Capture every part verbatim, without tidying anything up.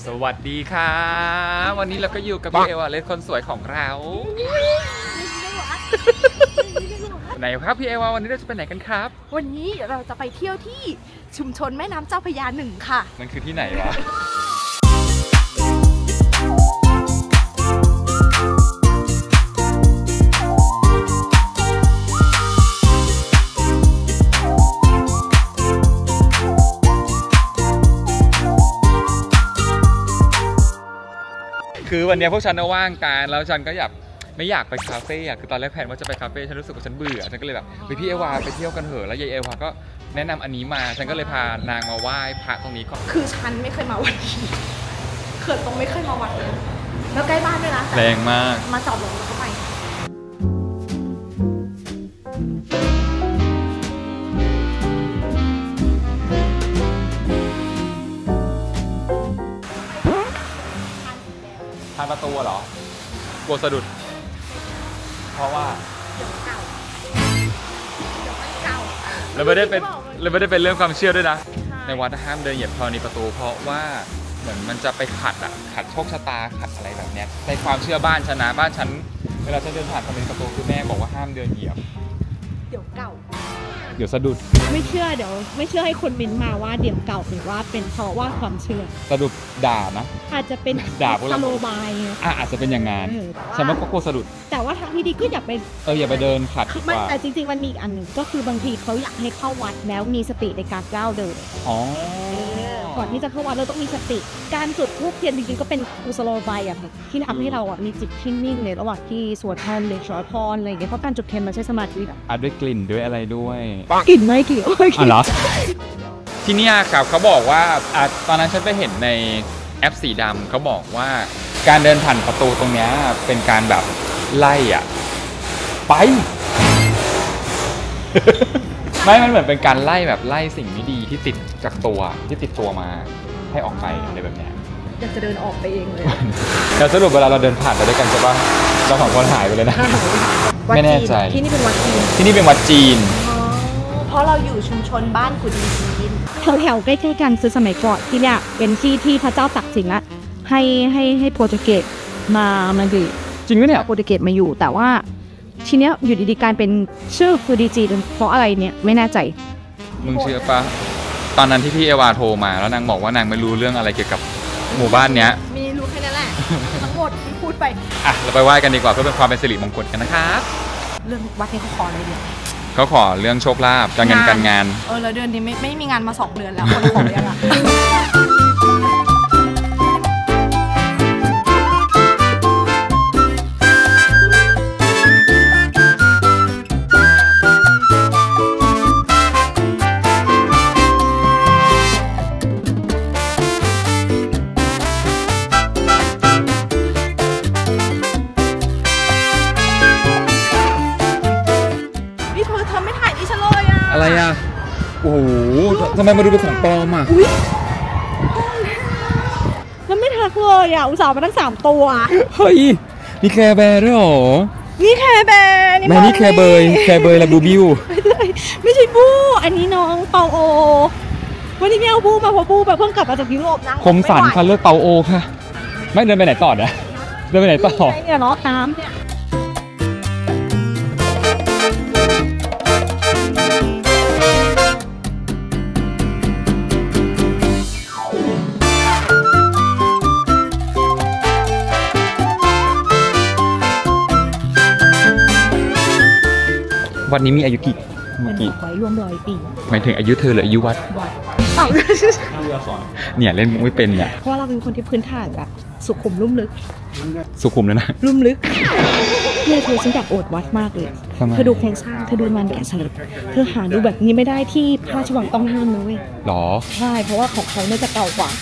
สวัสดีค่ะวันนี้เราก็อยู่กับพี่เอวาเลสคนสวยของเราไหนครับพี่เอวาวันนี้เราจะไปไหนกันครับวันนี้เราจะไปเที่ยวที่ชุมชนแม่น้ำเจ้าพระยาหนึ่งค่ะมันคือที่ไหนวะคือวันนี้พวกฉันว่างกันแล้วฉันก็อยากไม่อยากไปคาเฟ่อะคือตอนแรกแผนว่าจะไปคาเฟ่ฉันรู้สึกว่าฉันเบื่อฉันก็เลยแบบไปพี่เอวาไปเที่ยวกันเถอะแล้วยายเอวาก็แนะนำอันนี้มาฉันก็เลยพานางมาไหว้พระตรงนี้ก่อนคือฉันไม่เคยมาวัดนี้เขินตรงไม่เคยมาวัดนี้แล้วใกล้บ้านด้วยนะแรงมากมาจอดรถแล้วก็ไปทางประตูเหรอ กลัวสะดุด เพราะว่าเดี๋ยวเก่าเดี๋ยวมันเก่าเราไม่ได้เป็นเราไม่ได้เป็นเรื่องความเชื่อด้วยนะ ในวัดห้ามเดินเหยียบธรณีประตูเพราะว่าเหมือนมันจะไปขัดอ่ะขัดโชคชะตาขัดอะไรแบบเนี้ยในความเชื่อบ้านฉันนะบ้านฉันเวลาฉันเดินผ่านธรณีประตูคือแม่บอกว่าห้ามเดินเหยียบเดี๋ยวเก่าเดี๋ยวสะดุดไม่เชื่อเดี๋ยวไม่เชื่อให้คนมินมาว่าเดี๋ยวเก่าหรือว่าเป็นเพราะว่าความเชื่อสะดุดด่านะอาจจะเป็นด่าพวกเราสโลบายอ่ะอาจจะเป็นอย่างงั้นฉันว่าก็กลัวสะดุดแต่ว่าทางที่ดีก็อย่าไปเอออย่าไปเดินขัดดีกว่าแต่จริงๆมันมีอีกอันหนึ่งก็คือบางทีเขาอยากให้เข้าวัดแล้วมีสติในการก้าวเดินอ๋อก่อนที่จะเข้าวัดเราต้องมีสติการจุดธูปเทียนจริงๆก็เป็นกุศโลบายอ่ะที่ทำให้เราอ่ะมีจิตที่นิ่งในระหว่างที่สวดมนต์หรือขอพรอะไรอย่างเงี้ยเพราะการจุดเทียนมันใช้สมาธิอ่ะด้วยกลิ่นด้วยอะไรด้วยกลิ่นไม่กี่อ๋อเหรอที่นี่ครับเขาบอกว่าอ่ะตอนนั้นฉันไปเห็นในแอปสีดำเขาบอกว่าการเดินผ่านประตูตรงนี้เป็นการแบบไล่อ่ะไปไม่มันเหมือนเป็นการไล่แบบไล่สิ่งไม่ดีที่ติดจากตัวที่ติดตัวมาให้ออกไปอะไรแบบนี้อยากจะเดินออกไปเองเลยแต่สรุปเวลาเราเดินผ่านไปด้วยกันใช่ปะเราสองคนหายไปเลยนะไม่แน่ใจที่นี่เป็นวัดจีนที่นี่เป็นวัดจีนเพราะเราอยู่ชุมชนบ้านกุดีจีนแถวๆใกล้ๆกันคือสมัยก่อนที่เนี่ยเป็นที่ที่พระเจ้าตักสินละให้ให้ให้โปรตุเกสมามาดิจริงไหมเนี่ยโปรตุเกสมาอยู่แต่ว่าทีเนี้ยอยู่ดีๆการเป็นชื่อกุดีจีนเพราะอะไรเนี่ยไม่แน่ใจมึงเชื่อปะตอนนั้นที่พี่เอวาโทรมาแล้วนางบอกว่านางไม่รู้เรื่องอะไรเกี่ยวกับหมู่บ้านเนี้ยมีรู้แค่นั้นแหละทั้งหมดที่พูดไปอ่ะเราไปไหว้กันดีกว่าเพื่อเป็นความเป็นสิริมงคลกันนะครับเรื่องวัดนี้เขาขออะไรเนี่ยเขาขอเรื่องโชคลาภการเงินการงานเออแล้วเดือนนี้ไม่ไม่มีงานมาสองเดือนแล้วคนขอยังอ่ะอะไรอ่ะโอ้โหทำไมมาดูเป็นของปลอมอ่ะมันไม่ทักเลยอ่ะอุตส่าห์มาตั้งสามตัวเฮ้ยนี่แคร์แบร์ด้วยหรอนี่แคร์แบร์นี่นี่แคร์เบย์แคร์เบย์และบูบิวไม่ใช่บูอันนี้น้องเปาโอวันนี้ไม่เอาบูมาเพราะบูแบบเพิ่งกลับมาจากยุโรปนะคมสันค่ะเลือกเปาโอค่ะไม่เดินไปไหนต่อนะเดินไปไหนต่อเนี่ยเนาะน้ำเนี่ยวัดนี้มีอายุกี่กี่ไว้รวมร้อยปีหมายถึงอายุเธอหรืออายุวัดเนี่ยเล่นไม่เป็นเนี่ยเพราะเราเป็นคนที่พื้นฐานแบบสุขุมลุ่มลึกสุขุมเลยนะลุ่มลึกเนี่ยเธอฉันอยากอวดวัดมากเลยเธอดูโครงสร้างเธอดูมันแกะสลักเธอหาดูแบบนี้ไม่ได้ที่พระราชวังต้องห้ามนะเว้ยหรอใช่เพราะว่าของเขาเนี่ยจะเก่ากว่า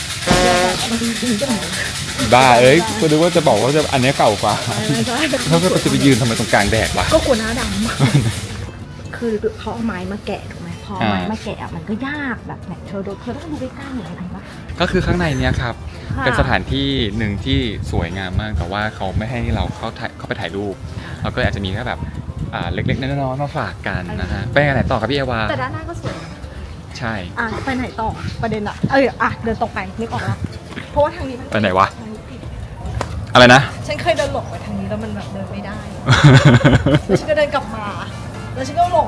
บ้าเอ้ยคุณดูว่าจะบอกว่าจะอันนี้เก่ากว่าเขาจะไปยืนทำไมตรงกลางแดดวะก็กลัวหน้าดำคือเขาเอาไม้มาแกะถูกไหมพอไม้มาแกะมันก็ยากแบบเนี่ยเธอเธอต้องดูใกล้ๆหน่อยนะก็คือข้างในเนี้ยครับเป็นสถานที่หนึ่งที่สวยงามมากแต่ว่าเขาไม่ให้เราเข้าถ่ายเข้าไปถ่ายรูปเราก็อาจจะมีแค่แบบเล็กๆน้อยๆมาฝากกันนะฮะไปไหนต่อครับพี่เอวาแต่ด้านหน้าก็สวยใช่อ่ะไปไหนต่อประเด็นอ่ะเอออ่ะเดินตรงไปนึกออกแล้วเพราะว่าทางนี้มันไปไหนวะอะไรนะฉันเคยเดินหลงไปทางนี้แล้วมันแบบเดินไม่ได้ แล้วฉันก็เดินกลับมาแล้วฉันก็หลง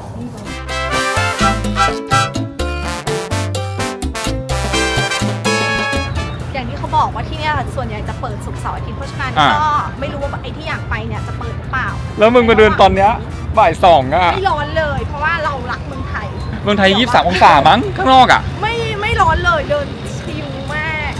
อย่างที่เขาบอกว่าที่เนี่ยส่วนใหญ่จะเปิดศุกร์เสาร์อาทิตย์เพราะฉะนั้นก็ไม่รู้ว่าไอ้ที่อยากไปเนี่ยจะเปิดหรือเปล่าแล้วมึงมาเดินตอนเนี้ยบ่ายสองอะไม่ร้อนเลยเพราะว่าเรารักเมืองไทยเมืองไทยยี่สิบสามองศามั้งข้างนอกอะไม่ไม่ร้อนเลยเดินชิลมาก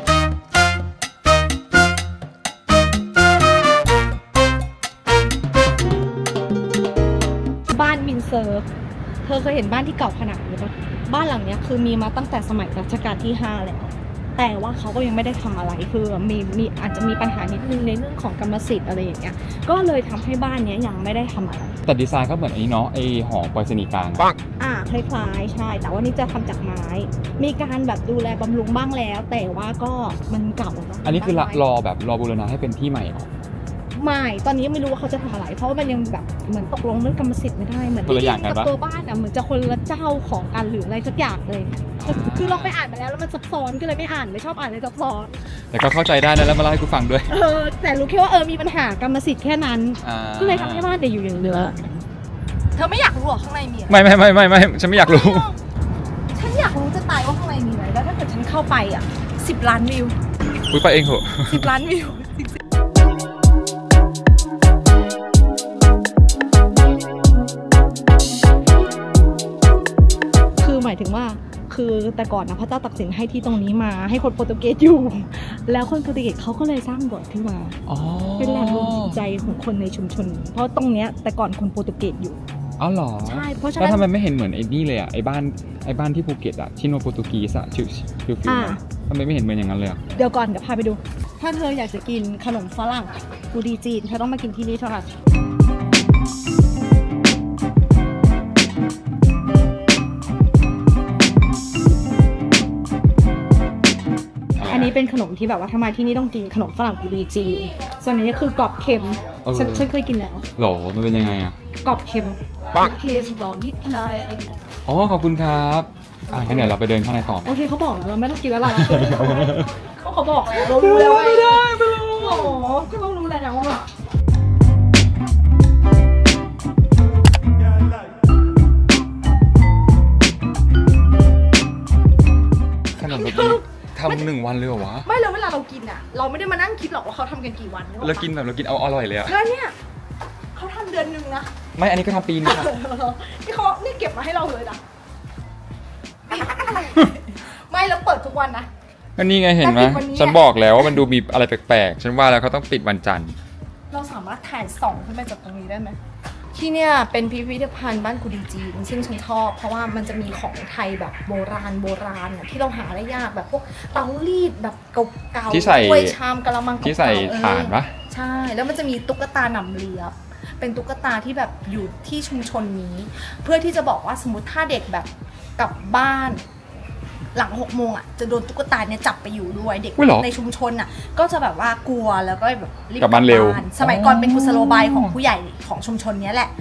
บ้านมินเซิร์ฟเธอเคยเห็นบ้านที่เก่าขนาดนี้ปะบ้านหลังเนี้ยคือมีมาตั้งแต่สมัยรัชกาลที่ห้าแล้วแต่ว่าเขาก็ยังไม่ได้ทำอะไรคือมีมีอาจจะมีปัญหานิดนึงในเรื่องของกรรมสิทธิ์อะไรอย่างเงี้ยก็เลยทำให้บ้านเนี้ยยังไม่ได้ทำอะไรแต่ดีไซน์ก็เหมือนไอ้เนาะไอ้หอไปรษณีย์กลางอ่าคล้ายๆใช่แต่ว่านี่จะทำจากไม้มีการแบบดูแลบำรุงบ้างแล้วแต่ว่าก็มันเก่าแล้วอันนี้คือรอแบบรอบูรณะให้เป็นที่ใหม่หรอไม่ตอนนี้ไม่รู้ว่าเขาจะทำอะไรเพราะว่ามันยังแบบเหมือนตกลงเรื่องกรรมสิทธิ์ไม่ได้เหมือนที่กับตัวบ้านอ่ะเหมือนจะคนละเจ้าของกันหรืออะไรสักอย่างเลยคือเราไปอ่านมาแล้วแล้วมันซับซ้อนก็เลยไม่อ่านไม่ชอบอ่านเลยซับซ้อนแต่ก็เข้าใจได้นะแล้วมาเล่าให้กูฟังด้วยเออแต่รู้แค่ว่าเออมีปัญหากรรมสิทธิ์แค่นั้นก็เลยทำให้บ้านแต่อยู่อย่างเนื้อเธอไม่อยากรู้หรอข้างในมีไม่ไม่ไม่ไม่ไม่ฉันไม่อยากรู้ฉันอยากรู้จะตายว่าข้างในมีอะไรแล้วถ้าเกิดฉันเข้าไปอ่ะสิบล้านวิวคุยไปเองเหรอสิบล้านวิวหมายถึงว่าคือแต่ก่อนนะพระเจ้าตักสินให้ที่ตรงนี้มาให้คนโปรตุเกสอยู่แล้วคนโปรตุเกสเขาก็เลยสร้างโบสถ์ขึ้นมาเป็นแหล่งรวมจิตใจของคนในชุมชนเพราะตรงเนี้ยแต่ก่อนคนโปรตุเกสอยู่อ๋อเหรอใช่เพราะฉะนั้นแล้วทำไมไม่เห็นเหมือนไอ้นี่เลยอ่ะไอ้บ้านไอ้บ้านที่ภูเก็ตอ่ะชิโนโปรตุกีสอ่ะชิวชิวฟิวทำไมไม่เห็นเหมือนอย่างนั้นเลยอ่ะเดี๋ยวก่อนเดี๋ยวพาไปดูถ้าเธออยากจะกินขนมฝรั่งกูดีจีนเธอต้องมากินที่นี่เท่านั้นอันนี้เป็นขนมที่แบบว่าทำไมที่นี่ต้องกินขนมฝรั่งกูดีจีส่วนนี้คือกรอบเค็มฉันฉันเคยกินแล้วหรอมันเป็นยังไงอ่ะกรอบเค็มปักเค็มหรอนิดหน่อยอ๋อขอบคุณครับอ่ะงั้นเดี๋ยวเราไปเดินข้างในต่อโอเคเขาบอกแล้วเราไม่ต้องกินแล้วเราเขาเขาบอกแล้วเรารู้แล้วไม่ได้ไม่รู้โอ้โหก็ต้องรู้แล้วว่าขนมแบบนี้ทำหนึ่งวันเลยเหรอวะไม่เลยเวลาเรากินอ่ะเราไม่ได้มานั่งคิดหรอกว่าเขาทำกันกี่วันเรากินแบบเรากินเอาอร่อยเลยอะแล้วเนี่ยเขาทำเดือนหนึ่งนะไม่อันนี้ก็ทำปีนึงนี่เขานี่เก็บมาให้เราเลยนะไม่แล้วเปิดทุกวันนะก็นี่ไงเห็นไหมฉันบอกแล้วว่ามันดูมีอะไรแปลกๆฉันว่าแล้วเขาต้องปิดวันจันทร์เราสามารถถ่ายส่องขึ้นไปจากตรงนี้ได้ไหมที่เนี่ยเป็นพิพิธภัณฑ์บ้านกุดีจีนซึ่งฉันชอบเพราะว่ามันจะมีของไทยแบบโบราณโบราณที่เราหาได้ยากแบบพวกเตารีดแบบเก่าๆถ้วยชามกะละมังที่ใส่ถ่านปะใช่แล้วมันจะมีตุ๊กตาหนำเลียบเป็นตุ๊กตาที่แบบอยู่ที่ชุมชนนี้เพื่อที่จะบอกว่าสมมติถ้าเด็กแบบกลับบ้านหลังหกโมงอ่ะจะโดนตุ๊กตาเนี่ยจับไปอยู่ด้วยเด็กในชุมชนอ่ะก็จะแบบว่ากลัวแล้วก็แบบรีบกลับบ้านเร็วสมัยก่อนเป็นกุศโลบายของผู้ใหญ่ของชุมชนนี้แหละ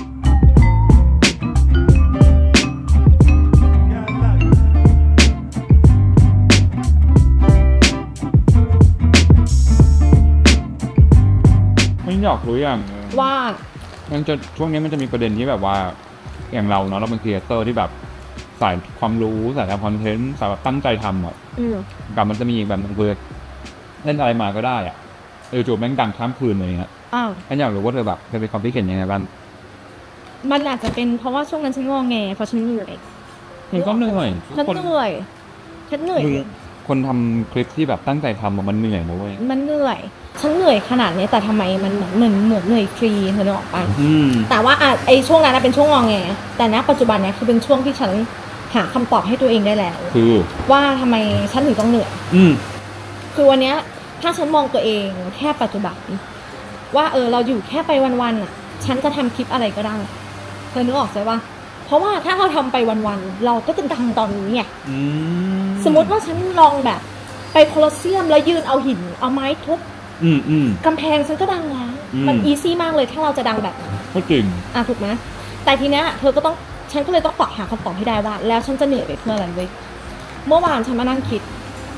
ไม่อยากรู้อย่างว่ามันจะช่วงนี้มันจะมีประเด็นที่แบบว่าอย่างเราเนาะเราเป็นครีเอเตอร์ที่แบบสายความรู้สายทำคอนเทนต์สายแบบตั้งใจทำอ่ะกับมันจะมีอีกแบบนึงคือเล่นอะไรมาก็ได้อ่ะเออจูบแม่งดังข้ามคืนอะไรเงี้ยอ้าวฉันอยากรู้ว่าเธอแบบเธอเป็นความคิดเห็นยังไงบ้างมันอาจจะเป็นเพราะว่าช่วงนั้นฉันงอแงเพราะฉันเหนื่อยฉันก็เหนื่อยฉันเหนื่อยฉันเหนื่อยคนทำคลิปที่แบบตั้งใจทำมันเหนื่อยนะเว้ยมันเหนื่อยฉันเหนื่อยขนาดนี้แต่ทำไมมันเหมือนเหมือนเหนื่อยฟรีเธอนึกออกปะแต่ว่าอ่ะไอช่วงนั้นเป็นช่วงงอแงแต่ณปัจจุบันเนี้ยคือเป็นช่วงที่ฉันหาคำตอบให้ตัวเองได้แล้วคือว่าทำไมฉันถึงต้องเหนื่อยอืมคือวันเนี้ยถ้าฉันมองตัวเองแค่ปัจจุบันว่าเออเราอยู่แค่ไปวันๆอ่ะฉันจะทำคลิปอะไรก็ได้เธอนึกออกใช่ปะเพราะว่าถ้าเราทำไปวันๆเราก็จะดังตอนนี้ไงสมมติว่าฉันลองแบบไปโคลอสเซียมแล้วยืนเอาหินเอาไม้ทุบกำแพงฉันก็ดังแล้วมันอีซี่มากเลยถ้าเราจะดังแบบก็จริงอ่ะถูกไหมแต่ทีเนี้ยเธอก็ต้องฉันก็เลยต้องตอบหาคำตอบให้ได้ว่าแล้วฉันจะเหนื่อยไปเพื่ออะไรเว้ยเมื่อวานฉันมานั่งคิด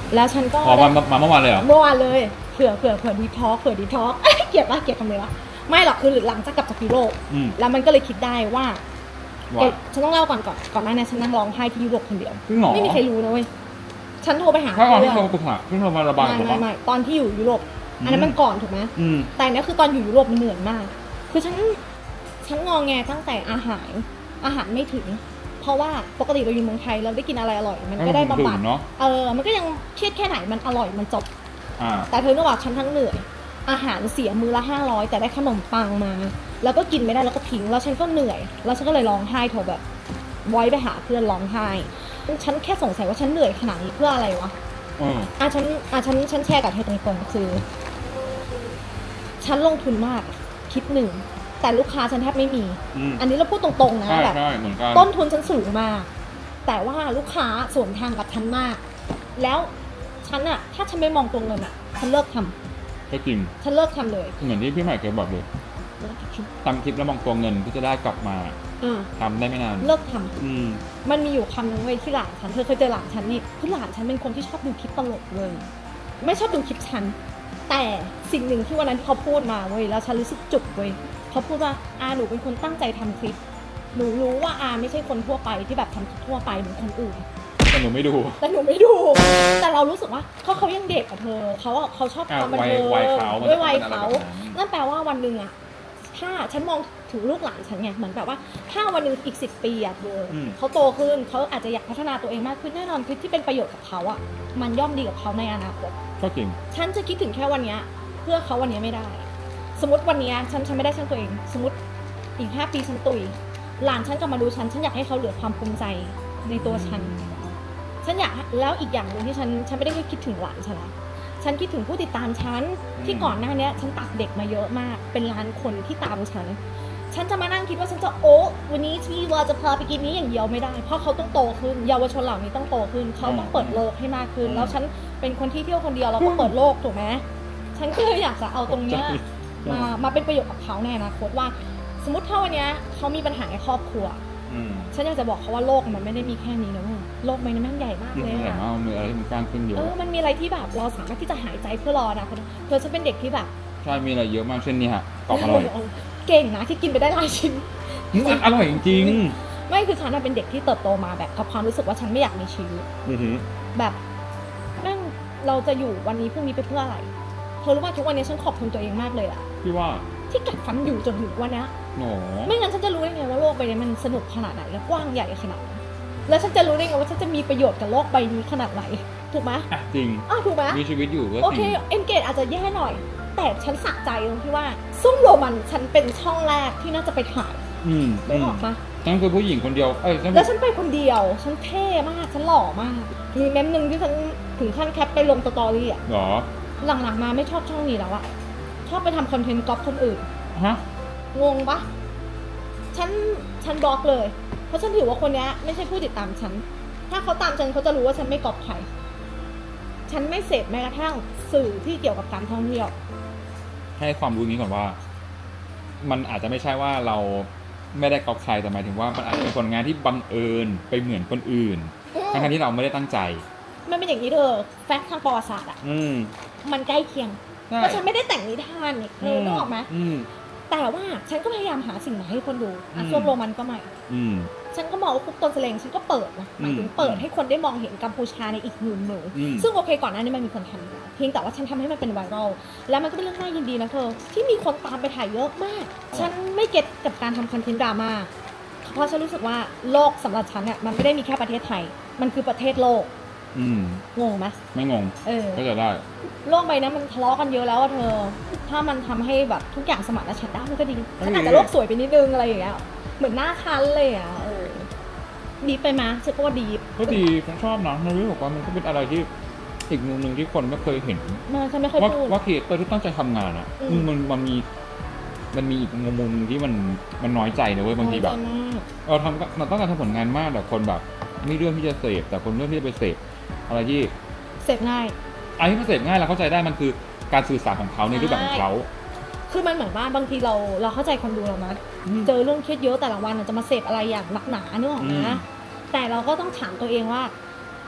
แล้วฉันก็อ๋อมามาเมื่อวานเลยเหรอเมื่อวานเลยเผื่อเผื่อเผื่อดีท็อกเผื่อดีท็อกเกลียดปะเกลียดคำเลยวะไม่หรอกคือหลังจากกลับจากยุโรปอืมแล้วมันก็เลยคิดได้ว่าว่าเอ๊ะฉันต้องเล่าก่อนก่อนก่อนหน้านี้ฉันนั่งร้องไห้ที่ยุโรปคนเดียวจริงเหรอไม่มีใครรู้นะเว้ยฉันโทรไปหาถ้าเอาเพื่ที่อนโทรปรึกษาที่โทรมาระบายไม่ผมไม่ว่าไม่ตอนที่อยู่ยุโรปอืมอันนั้นมันก่อนถูกไหมอืมแต่เนี้ยคือตอนอยู่ยุโรปมันเหนื่อยมาก คือฉันฉันงอแงตั้งแต่อาหารอาหารไม่ถึง เพราะว่าปกติเราอยู่เมืองไทยเราได้กินอะไรอร่อยมันก็ได้บำบัดถึงเนาะเออมันก็ยังเครียดแค่ไหนมันอร่อยมันจบอ่าแต่เธอนึกว่าฉันทั้งเหนื่อยอาหารเสียมือละห้าร้อยแต่ได้ขนมปังมา แล้วก็กินไม่ได้แล้วก็ทิ้งแล้วฉันก็เหนื่อย แล้วฉันก็เลยร้องไห้โทรแบบไว้ไปหาเพื่อนร้องไห้ฉันแค่สงสัยว่าฉันเหนื่อยขนาดนี้เพื่ออะไรวะอืมอ่ะฉันอ่ะฉันฉันแชร์กับเธอตรงๆคือ ฉันลงทุนมากคลิปหนึ่งแต่ลูกค้าฉันแทบไม่มีอืมอันนี้เราพูดตรงๆนะใช่แบบใช่เหมือนกันต้นทุนฉันสูงมาก แต่ว่าลูกค้าสวนทางกับฉันมาก แล้วฉันอะถ้าฉันไม่มองตรงเงินอะฉันเลิกทำก็จริงฉันเลิกทำเลยเหมือนที่พี่ใหม่เคยบอกเลยทำคลิปแล้วมองตัวเงินก็จะได้กลับมาอ่าทำได้ไม่นานเลิกทำอืมมันมีอยู่คำหนึงเว้ยที่หลานฉันเธอเคยเจอหลานฉันนี่คือหลานฉันเป็นคนที่ชอบดูคลิปตลกเลย ไม่ชอบดูคลิปฉันแต่สิ่งหนึ่งที่วันนั้นที่เขาพูดมาเว้ยแล้วฉันรู้สึกจุกเว้ยเขาพูดว่าอาหนูเป็นคนตั้งใจทำคลิปหนูรู้ว่าอาไม่ใช่คนทั่วไปที่แบบทำคลิปทั่วไปเหมือนคนอื่นแต่หนูไม่ดูแต่หนูไม่ดู แต่เรารู้สึกว่าเขาเขายังเด็กกับเธอเขาอะเขาชอบความบันเทิงวัยเขามันด้วยวัยจะเป็นอะไรเขาแบบนั้นนั่นแปลว่าวันหนึ่งอะถ้าฉันมองถึงลูกหลานฉันไงเหมือนแบบว่าถ้าวันหนึ่งอีกสิบปีอะเธออมเขาโตขึ้นเขาอาจจะอยากพัฒนาตัวเองมากขึ้นแน่นอนคลิปที่เป็นประโยชน์กับเขาอะมันย่อมดีกับเขาในอนาคตก็จริงฉันจะคิดถึงแค่วันเนี้ยเพื่อเขาวันเนี้ยไม่ได้ สมมติวันเนี้ยฉันฉันไม่ได้ช่างตัวเอง สมมติอีกห้าปีฉันตุยหลานฉันจะมาดูฉันฉันอยากให้เขาเหลือความภูมิใจในตัวฉัน ฉันอยากแล้วอีกอย่างหนึ่งที่ฉันฉันไม่ได้คิดถึงหลานฉันละฉันคิดถึงผู้ติดตามฉันที่ก่อนหน้านี้ฉันตัดเด็กมาเยอะมาก เป็นล้านคนที่ตามฉัน ฉันจะมานั่งคิดว่าฉันจะโอ้วันนี้ที่ว่าจะพาไปกินนี้อย่างเดียวไม่ได้ เพราะเขาต้องโตขึ้นเยาวชนเหล่านี้ต้องโตขึ้นเขาต้องเปิดโลกให้มากขึ้น แล้วฉันเป็นคนที่เที่ยวคนเดียวแล้วก็เปิดโลกถูกไหมฉันก็เลยอยากจะเอาตรงเนี้ยมามาเป็นประโยชน์กับเขาในอนาคตว่า สมมติถ้าวันเนี้ยเขามีปัญหาในครอบครัวอืมฉันอยากจะบอกเขาว่าโลกมันไม่ได้มีแค่นี้นะเว้ยโลกมันแม่งใหญ่มากอืมเลยเห็นอะว่ามันมีอะไรที่มันกว้างขึ้นเยเออะอมันมีอะไรที่แบบเราสามารถที่จะหายใจเพื่อรอนะคนเธอฉันเป็นเด็กที่แบบใช่ มีอะไรเยอะมากเช่นนี้ฮะกรอบอร่อยเก่งนะที่กินไปได้หลายชิ้นอืมอร่อยจริงไม่คือฉันเป็นเด็กที่เติบโตมาแบบกับความรู้สึกว่าฉันไม่อยากมีชีวิตๆอือหือแบบแม่งเราจะอยู่วันนี้พรุ่งนี้ไปเพื่ออะไรเธอรู้ว่าทุกวันนี้ฉันขอบคุณตัวเองมากเลยอะพี่ว่าที่กัดฟันอยู่จนถึงวันนี้โหไม่งั้นฉันจะรู้ได้ไงว่าโลกใบนี้มันสนุกขนาดไหนและกว้างใหญ่ขนาดไหนแล้วฉันจะรู้ได้ไงว่าฉันจะมีประโยชน์กับโลกใบนี้ขนาดไหนถูกไหมอ่ะจริงอ้าวถูกไหมมีชีวิตอยู่ก็โอจเคริงเอ็นเกจอาจจะแย่หน่อย แต่ฉันสักใจตรงที่ว่าซุ่มโรมันฉันเป็นช่องแรกที่น่าจะไปถ่ายอืมได้ออกปะนั่นคือผู้หญิงคนเดียว เอ้ยนั่นแล้วฉันไปคนเดียว ฉันเท่มาก ฉันหล่อมาก มีเมมหนึ่งที่ฉันถึงขั้นแคปไปลงสตอรี่อะหรอหลังๆมาไม่ชอบช่องนี้แล้วอะชอบไปทำคอนเทนต์ก๊อปคนอื่นฮะงงปะฉันฉันบล็อกเลย เพราะฉันถือว่าคนนี้ไม่ใช่ผู้ติดตามฉัน ถ้าเขาตามฉันเขาจะรู้ว่าฉันไม่ก๊อปใคร ฉันไม่เสพแม้กระทั่งสื่อที่เกี่ยวกับการท่องเที่ยวให้ความรู้นี้ก่อนว่า มันอาจจะไม่ใช่ว่าเราไม่ได้ก๊อปใครแต่หมายถึงว่ามันอาจจะเป็นผลงานที่บังเอิญไปเหมือนคนอื่นอืมทั้งๆที่เราไม่ได้ตั้งใจมันเป็นอย่างนี้เธอแฟกต์ทางประวัติศาสตร์อะอืมมันใกล้เคียงใช่เพราะฉันไม่ได้แต่งนิทานเนี่ยเธอนึกออกไหมอืมแต่ว่าฉันก็พยายามหาสิ่งมาให้คนดูอ่ะอืมส้วมโรมันก็ไม่อืมฉันก็มองว่าคุกต้นเสลงฉันก็เปิดนะหมายถึงเปิดให้คนได้มองเห็นกัมพูชาในอีกมุมหนึ่งอืมซึ่งโอเคก่อนหน้านี้มันมีคนทำอยู่แล้วเพียงแต่ว่าฉันทำให้มันเป็นไวรัลแล้วมันก็เป็นเรื่องน่ายินดีนะเธอที่มีคนตามไปถ่ายเยอะมาก ฉันไม่เก็ตกับการทำคอนเทนต์ดราม่าเพราะฉันรู้สึกว่าโลกสำหรับฉันเนี่ยมันไม่ได้มีแค่ประเทศไทยมันคือประเทศโลกอืมงงไหมไม่งงเออก็จะได้โลกใบนี้มันทะเลาะกันเยอะแล้วอะเธอ ถ้ามันทำให้แบบทุกอย่างสมานฉันท์ได้มันก็ดีฉันอาจจะโลกสวยไปนิดนึงอะไรอย่างเงี้ย เหมือนหน้าคันเลยอ่ะเออดีไปมั้ยฉันก็ว่าดีก็ดีผมชอบนะในเรื่องของว่ามันก็เป็นอะไรที่อีกมุมหนึ่งที่คนไม่เคยเห็นมาฉันไม่เคยว่าพูดว่าครีเอเตอร์ที่ตั้งใจทำงานอ่ะอืมมันมันมีมันมีอีกมุมหนึงที่มันมันน้อยใจนะเว้ยบางทีแบบน้อยใจมากเราทำเราต้องการทำผลงานมากแต่คนแบบไม่เรื่องที่จะเสพแต่คนเรื่องที่จะไปเสพอะไรที่เสพง่ายอะไรที่มันเสพง่ายเราเข้าใจได้มันคือการสื่อสารของเขาในรูปแบบของเขาคือมันเหมือนว่าบางทีเราเราเข้าใจคนดูเรานะอืมเจอเรื่องเครียดเยอะแต่ละวันอะจะมาเสพอะไรอย่างหนักหนาเนื้อออกอืมนะแต่เราก็ต้องถามตัวเองว่า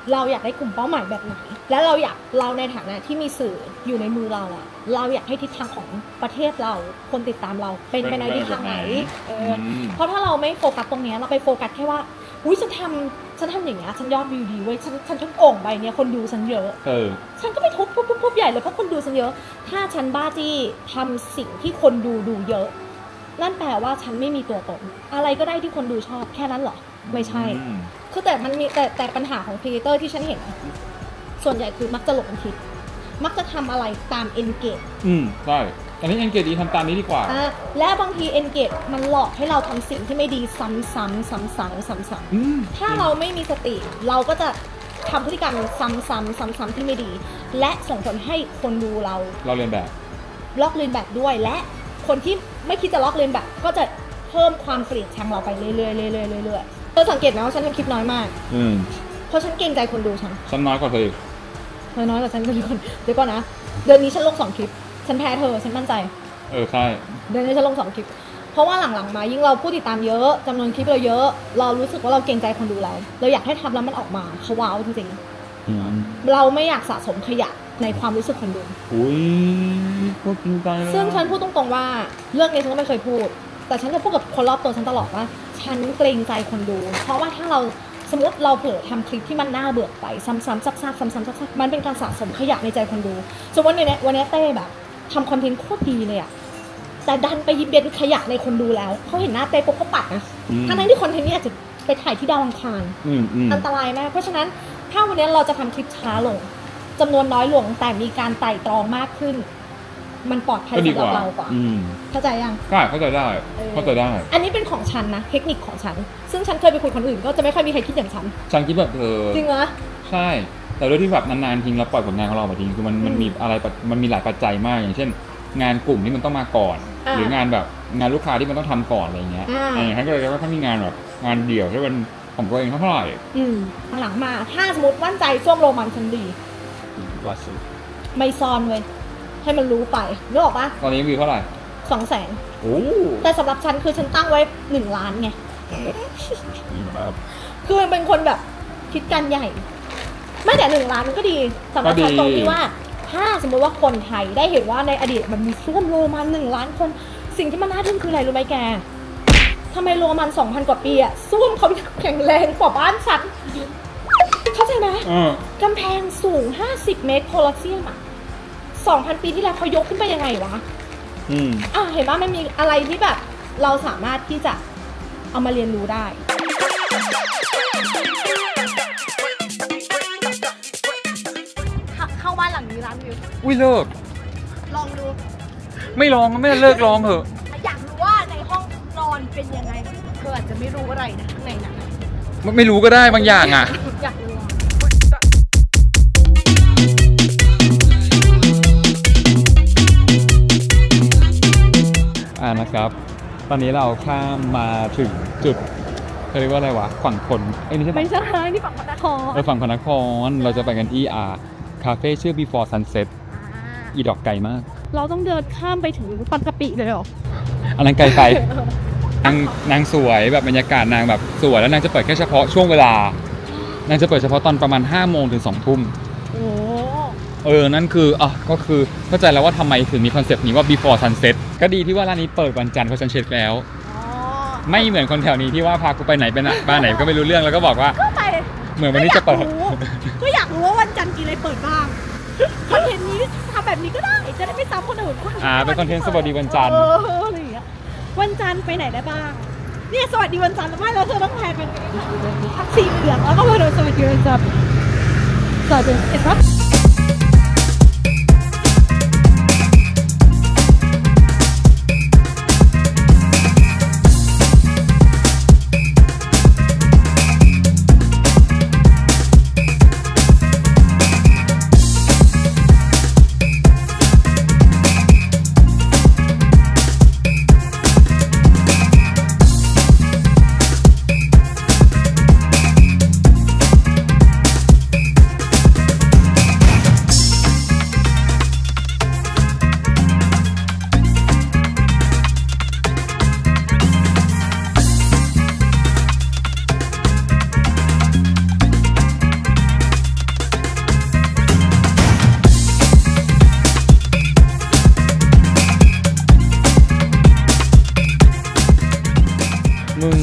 เราอยากได้กลุ่มเป้าหมายแบบไหนและเราอยากเราในฐานะที่มีสื่ออยู่ในมือเราอะเราอยากให้ทิศทางของประเทศเราคนติดตามเราเป็นไปในทิศทางไหนเออเพราะถ้าเราไม่โฟกัสตรงนี้เราไปโฟกัสแค่ว่าอุ้ยฉันทำฉันทำอย่างเงี้ยฉันยอดวิวดีเว้ยฉันฉันทุบโอ่งใบเนี้ยคนดูฉันเยอะเออฉันก็ไปทุบทุบทุบทุบใหญ่เลยเพราะคนดูฉันเยอะถ้าฉันบ้าจี้ทำสิ่งที่คนดูดูเยอะนั่นแปลว่าฉันไม่มีตัวตนอะไรก็ได้ที่คนดูชอบแค่นั้นเหรอไม่ใช่คือแต่มันมีแต่แต่ปัญหาของครีเอเตอร์ที่ฉันเห็นส่วนใหญ่คือมักจะหลงทิศมักจะทำอะไรตาม engage อืมใช่อันนี้ engage ดีทำตามนี้ดีกว่าอ่าและบางที engage มันหลอกให้เราทำสิ่งที่ไม่ดีซ้ำๆซ้ำๆซ้ำๆถ้าเราไม่มีสติเราก็จะทำพฤติกรรมซ้ำๆซ้ำๆที่ไม่ดีและส่งผลให้คนดูเราเราเรียนแบบลอกเลียนแบบด้วยและคนที่ไม่คิดจะลอกเลียนแบบก็จะเพิ่มความเกลียดชังเราไปเรื่อยๆเรื่อยๆเรื่อยๆเธอสังเกตไหมว่าฉันทำคลิปน้อยมากอืมเพราะฉันเกรงใจคนดูฉันฉันน้อยกว่าเธอเธอน้อยกว่าฉันเป็นคนเดี๋ยวก่อนนะเดือนนี้ฉันลงสองคลิปฉันแพ้เธอฉันมั่นใจเออใช่เดือนนี้ฉันลงสองคลิปเพราะว่าหลังๆมายิ่งเราผู้ติดตามเยอะจำนวนคลิปเราเยอะเรารู้สึกว่าเราเกรงใจคนดูเราเราอยากให้ทำแล้วมันออกมาเขาว้าวจริงๆเราไม่อยากสะสมขยะในความรู้สึกคนดูอุ้ยพูดจริงใจเลยซึ่งฉันพูดตรงๆว่าเรื่องนี้ฉันก็ไม่เคยพูดแต่ฉันจะพูดกับคนรอบตัวฉันตลอดว่าฉันเกรงใจคนดูเพราะว่าถ้าเราสมมติเราเผลอทำคลิปที่มันน่าเบื่อไปซ้ำๆซักๆซ้ำๆซักๆมันเป็นการสะสมขยะในใจคนดูสมมติวันนี้วันนี้เต้แบบทำคอนเทนต์โคตรดีเลยอะแต่ดันไปยิบเบ็นขยะในคนดูแล้วเขาเห็นหน้าเต้ปุ๊บเขาปัดนะทั้งที่คอนเทนต์นี้อาจจะไปถ่ายที่ดาวอังคารอันตรายมากเพราะฉะนั้นถ้าวันนี้เราจะทำคลิปช้าลงจำนวนน้อยลงแต่มีการไต่ตรองมากขึ้นมันปลอดภัยสำหรับเรากว่าเข้าใจยังก็เข้าใจได้เข้าใจได้อันนี้เป็นของฉันนะเทคนิคของฉันซึ่งฉันเคยไปคุยคนอื่นก็จะไม่ค่อยมีใครคิดอย่างฉันฉันคิดแบบเธอจริงเหรอใช่แต่ด้วยที่แบบนานๆทิ้งแล้วปล่อยผลงานของเราไปทิ้งคือมันมันมีอะไรมันมีหลายปัจจัยมากอย่างเช่นงานกลุ่มที่มันต้องมาก่อนหรืองานแบบงานลูกค้าที่มันต้องทำก่อนอะไรเงี้ยอย่างนั้นก็เลยว่าถ้ามีงานแบบงานเดี่ยวที่เป็นของตัวเองเท่าไหร่อืมหลังมาถ้าสมมติมั่นใจช่วงโรมันฉันดีไม่ซ่อนเลยให้มันรู้ไปรู้ออกปะตอนนี้วิวเท่าไหร่สองแสนโอ้แต่สำหรับฉันคือฉันตั้งไว้หนึ่งล้านไงคือมันเป็นคนแบบคิดการใหญ่ไม่แต่หนึ่งล้านมันก็ดีสำหรับฉันตรงที่ว่าถ้าสมมติว่าคนไทยได้เห็นว่าในอดีตมันมีส้วมโรมันหนึ่งล้านคนสิ่งที่มันน่าทึ่งคืออะไรรู้ไหมแกทำไมโรมันสองพันกว่าปีอะส้วมเขาแข็งแรงกว่าบ้านฉันเข้าใจไหมกำแพงสูงห้าสิบเมตรโคลอสเซียมอะสองพันปีที่แล้วเขายกขึ้นไปยังไงวะอืมอ่ะเห็นว่ามันมีอะไรที่แบบเราสามารถที่จะเอามาเรียนรู้ได้เข้าบ้านหลังนี้ร้านวิวอุ้ยเลิกลองดูไม่ลองไม่เลิกลองเถอะอยากรู้ว่าในห้องนอนเป็นยังไงเธออาจจะไม่รู้อะไรนะข้างในนั้นไม่รู้ก็ได้บางอย่างอ่ะอยากรู้อ่านะครับตอนนี้เราข้ามมาถึงจุดเขาเรียกว่าอะไรวะฝั่งคนไอ้นี่ใช่ไหมไม่ใช่นี่ฝั่งพนครเออฝั่งพนครเราจะไปกันที่อ่าคาเฟ่ชื่อ Before Sunset อีดอกไกลมากเราต้องเดินข้ามไปถึงบางกะปิเลยเหรออันนั้นไกลไปนางนางสวยแบบบรรยากาศนางแบบสวยแล้วนางจะเปิดแค่เฉพาะช่วงเวลานางจะเปิดเฉพาะตอนประมาณห้าโมงถึงสองทุ่มเออนั่นคืออ่ะก็คือเข้าใจแล้วว่าทำไมถึงมีคอนเซปต์นี้ว่า Before Sunset ก็ดีที่ว่าร้านนี้เปิดวันจันทร์เพราะฉันเช็คแล้วไม่เหมือนคนแถวนี้ที่ว่าพากูไปไหนไปไหนบ้านไหนก็ไม่รู้เรื่องแล้วก็บอกว่าเหมือนวันนี้จะเปิดก็อยากรู้ว่าวันจันทร์กี่อะไรเปิดบ้างคอนเทนต์นี้ทำแบบนี้ก็ได้จะได้ไม่ซ้ำคนอื่นอ่าเป็นคอนเทนต์สวัสดีวันจันทร์อะไรอย่างเงี้ยวันจันทร์ไปไหนได้บ้างเนี่ยสวัสดีวันจันทร์ไม่แล้วเธอต้องแทนเป็นทักสีเหลืองแล้วก็มาดูสวัสดีวันจันทร์สวัสดีครับ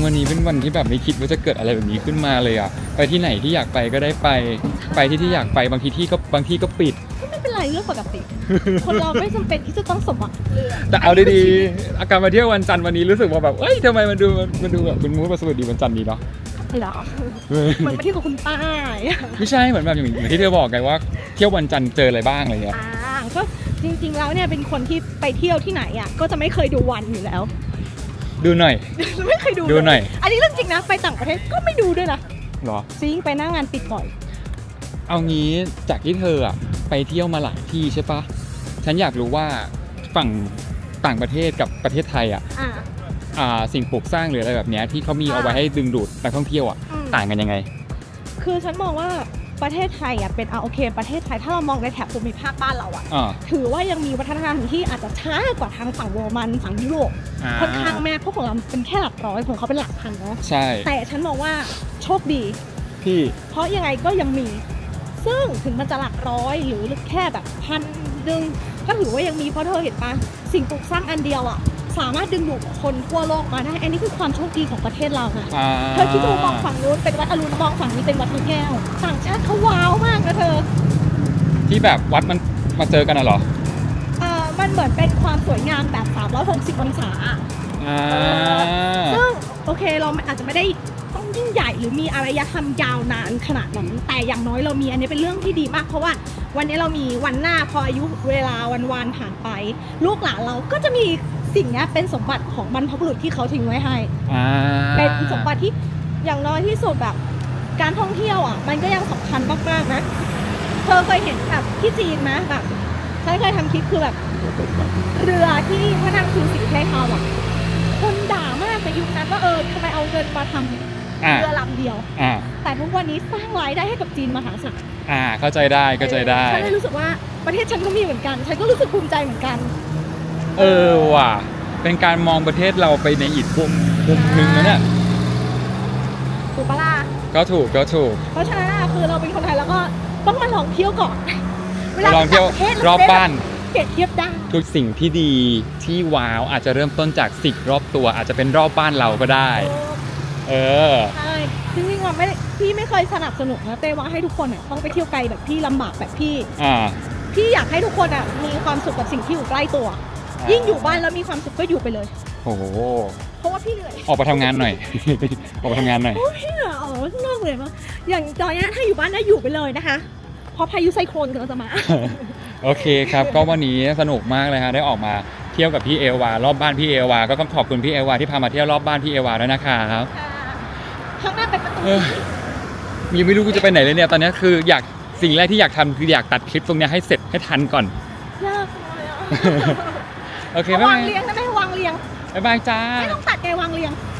วันนี้เป็นวันที่แบบไม่คิดว่าจะเกิดอะไรแบบนี้ขึ้นมาเลยอ่ะไปที่ไหนที่อยากไปก็ได้ไปไปที่ที่อยากไปบางทีที่ก็บางที่ก็ปิดไม่เป็นไรเรื่องปกติ คนเราไม่จำเป็นที่จะต้องสมหวังแต่เอาดีๆอาการมาเที่ยววันจันทร์วันนี้รู้สึกว่าแบบเอ้ยทำไมมันดูมันดูแบบเป็นมูดมาสวัสดีวันจันทร์ดีเนาะหรอเหมือนมาเที่ยวกับคุณป้าไม่ใช่เหมือนแบบอย่างที่เธอบอกไงว่าเที่ยววันจันทร์เจออะไรบ้างอะไรเงี้ยอ่าก็จริงๆแล้วเนี่ยเป็นคนที่ไปเที่ยวที่ไหนอ่ะก็จะไม่เคยดูวันอยู่แล้วดูหน่อยไม่เคยดูดูหน่อยอันนี้เรื่องจริงนะไปต่างประเทศก็ไม่ดูด้วยนะหรอซิงไปหน้างานปิดบ่อยเอางี้จากที่เธออ่ะไปเที่ยวมาหลายที่ใช่ปะฉันอยากรู้ว่าฝั่งต่างประเทศกับประเทศไทยอ่ะอ่าสิ่งปลูกสร้างหรืออะไรแบบนี้ที่เขามีเอาไว้ให้ดึงดูดนักท่องเที่ยวอ่ะต่างกันยังไงคือฉันมองว่าประเทศไทยอ่ะเป็นเอาโอเคประเทศไทยถ้าเรามองในแถบภูมิภาคบ้านเราอ่ะถือว่ายังมีวัฒนธรรมที่อาจจะช้ากว่าทางฝั่งโรมันฝั่งยุโรปค่อนข้างแม่พวกของเราเป็นแค่หลักร้อยของเขาเป็นหลักพันเนาะใช่แต่ฉันมองว่าโชคดีพี่เพราะยังไงก็ยังมีซึ่งถึงมันจะหลักร้อยหรือแค่แบบพันดึงก็ถือว่ายังมีเพราะเธอเห็นปะสิ่งปลูกสร้างอันเดียวอ่ะสามารถดึงดูดคนทั่วโลกมาได้อันนี้คือความโชคดีของประเทศเรานะเธอคิดดูมองฝั่งนู้นเป็นวัดอรุณมองฝั่งนี้เป็นวัดพระแก้วต่างชาติเขาว้าวมากนะเธอที่แบบวัดมันมาเจอกันน่ะเหรออ่ามันเหมือนเป็นความสวยงามแบบสามร้อยหกสิบองศาอ่าซึ่งโอเคเราอาจจะไม่ได้ต้องยิ่งใหญ่หรือมีอารยธรรมยาวนานขนาดนั้นแต่อย่างน้อยเรามีอันนี้เป็นเรื่องที่ดีมากเพราะว่าวันนี้เรามีวันหน้าพออายุเวลาวันวานผ่านไปลูกหลานเราก็จะมีสิ่งนี้เป็นสมบัติของบรรพบุรุษที่เขาทิ้งไว้ให้เป็นสมบัติที่อย่างน้อยที่สุดแบบการท่องเที่ยวอ่ะมันก็ยังสำคัญมากๆนะเธอเคยเห็นแบบที่จีนไหมแบบฉันเคยทำคลิปคือแบบเรือที่พระนางซูสีเทพาอ่ะคนด่ามากในยุคนั้นว่าเออทำไมเอาเงินมาทำเรือลำเดียวแต่ทุกวันนี้สร้างรายได้ให้กับจีนมหาศาลอ่าเข้าใจได้เข้าใจได้ฉันเลยรู้สึกว่าประเทศฉันก็มีเหมือนกันฉันก็รู้สึกภูมิใจเหมือนกันเออว่ะเป็นการมองประเทศเราไปในอีกมุมมุมนึงนะเนี่ยถูกปะล่ะก็ถูกก็ถูกเพราะฉะนั้นคือเราเป็นคนไทยแล้วก็ต้องมาลองเที่ยวก่อนเวลาลองเที่ยวรอบบ้านเปรียบเทียบได้ทุกสิ่งที่ดีที่ว้าวอาจจะเริ่มต้นจากสิ่งรอบตัวอาจจะเป็นรอบบ้านเราก็ได้เออใช่จริงๆว่าไม่พี่ไม่เคยสนับสนุนนะเต้ว่าให้ทุกคนอ่ะต้องไปเที่ยวไกลแบบพี่ลำบากแบบพี่อ่าพี่อยากให้ทุกคนอ่ะมีความสุขกับสิ่งที่อยู่ใกล้ตัวยิ่งอยู่บ้านแล้วมีความสุขก็อยู่ไปเลยโอ้โหเพราะว่าพี่เหนื่อยออกไปทำงานหน่อยออกไปทำงานหน่อยโอ้พี่เหนื่อยอ๋อข้างนอกเลยมั้งอย่างตอนนี้ถ้าอยู่บ้านได้อยู่ไปเลยนะคะเพราะพายุไซโคลนกำลังจะมาโอเคครับก็วันนี้สนุกมากเลยฮะได้ออกมาเที่ยวกับพี่เอวารอบบ้านพี่เอวาก็ต้องขอบคุณพี่เอวาที่พามาเที่ยวรอบบ้านพี่เอวาด้วยนะครับข้างหน้าเป็นประตูยังไม่รู้กูจะไปไหนเลยเนี่ยตอนนี้คืออยากสิ่งแรกที่อยากทำคืออยากตัดคลิปตรงนี้ให้เสร็จให้ทันก่อนยากเลยอ่ะโอเคไม่วางเรียงนะไม่วางเรียงบ๊ายบายจ้าไม่ต้องตัดไงวางเรียง